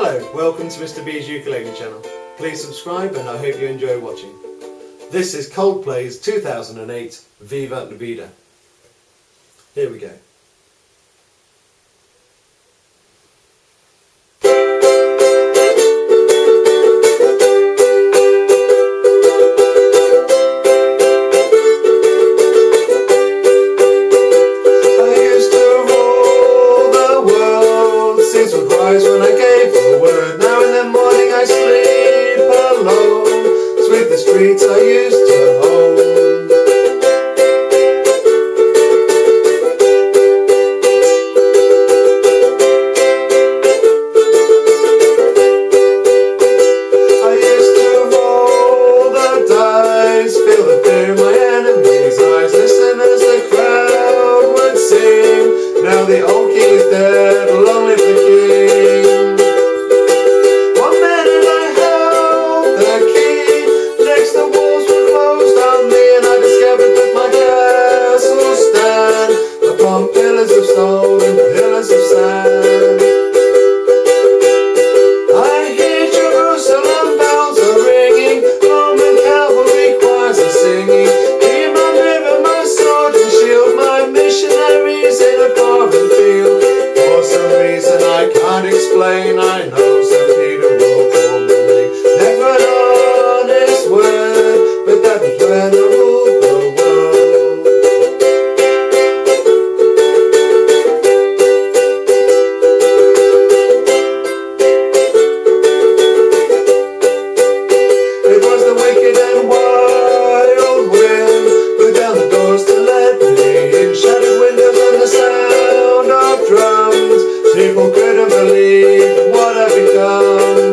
Hello, welcome to Mr. B's Ukulele channel. Please subscribe and I hope you enjoy watching. This is Coldplay's 2008 Viva La Vida. Here we go. Would rise when I gave a word. Now in the morning I sleep alone. Sweep the streets I used to own. I used to roll the dice, feel the fear in my enemies' eyes, listen as the crowd would sing. Now the old king is dead, long live the king. One minute I held the key, next the walls were closed on me, and I discovered that my castle stand upon pillars of stone and pillars of sand. I hear Jerusalem bells are ringing, Roman cavalry choirs are singing. Hear my river, my sword and shield, my missionaries in a foreign field. For some reason I can't explain, I know St. Peter will call my name. Never an honest word, but that was when I ruled the world. It was the wicked and wild wind blew down the doors to let me in, shattered windows and the sound of drums. People couldn't believe what I'd become.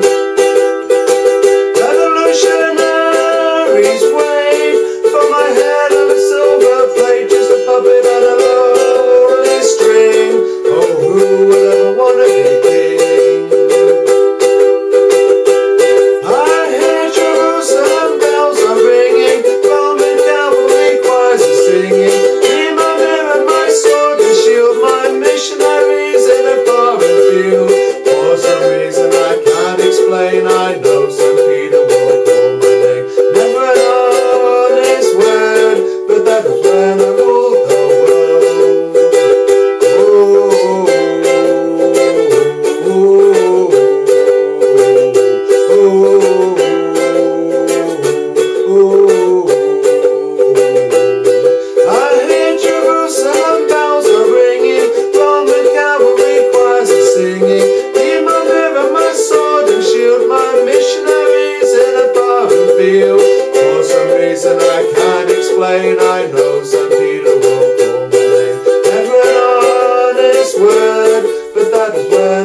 Revolutionaries wait for my head on a silver plate, just a puppet on a lonely string. Oh, who would ever want to be king? I hear Jerusalem bells are ringing, Roman cavalry choirs are singing. Be my mirror, my sword and shield, my missionaries in a foreign field. For some reason I can't explain, I know St. Peter will call my name. Never an honest word, but that was when I ruled the world. Oh, I hear Jerusalem bells are ringing, Roman cavalry choirs are singing. Be my mirror, my sword and shield, my missionaries in a foreign field. For some reason I can't explain, I know St. Peter will call my name. Never an honest word, but that is when